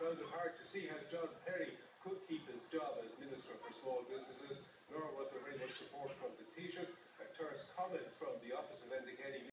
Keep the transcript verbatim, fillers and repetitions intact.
found it hard to see how John Perry could keep his job as Minister for Small Businesses, nor was there very much support from the Taoiseach. A terse comment from the office of indicating